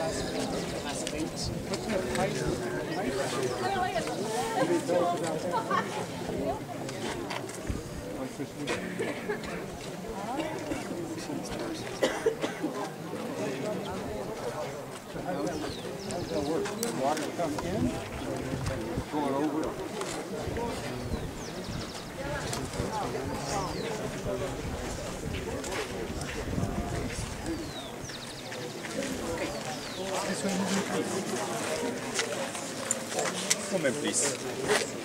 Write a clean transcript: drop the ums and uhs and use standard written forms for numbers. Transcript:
Water come in, throw it over. This way, please. Come in, please.